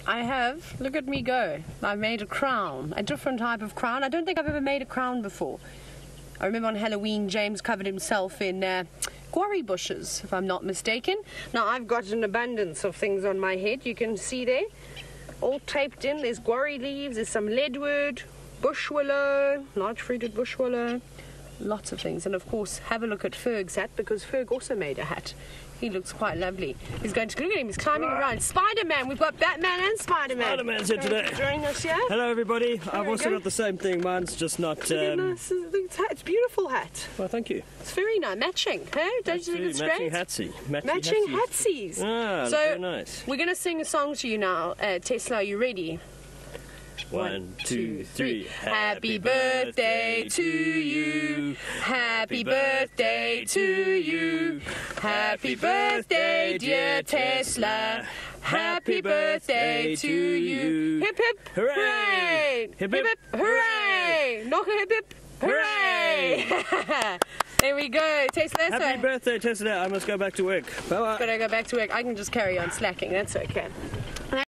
I have. Look at me go. I've made a crown, a different type of crown. I don't think I've ever made a crown before. I remember on Halloween, James covered himself in guarri bushes, if I'm not mistaken. Now, I've got an abundance of things on my head. You can see there, all taped in. There's guarri leaves, there's some leadwood, bush willow, large-fruited bush willow, lots of things. And, of course, have a look at Ferg's hat, because Ferg also made a hat. He looks quite lovely. He's going to look at him. He's climbing around. Spider-Man. We've got Batman and Spider-Man. Spider-Man's here today. Joining us here. Hello, everybody. I've also got the same thing. Mine's just not. Nice. It's a beautiful hat. Well, thank you. It's very nice. Matching. Hey? Don't you think it's matching great? Hatsy. Matching hatsies. Ah, so very nice. We're going to sing a song to you now. Tesla, are you ready? 1, 2, 3. Happy birthday to you. Happy birthday to you. Happy birthday, dear Tesla. Happy birthday to you. Hip hip hooray! Hip hip hooray! Knock a hip hip hooray! There we go, Tesla. Happy birthday, Tesla. I must go back to work. Bye-bye. Gotta go back to work. I can just carry on slacking. That's okay.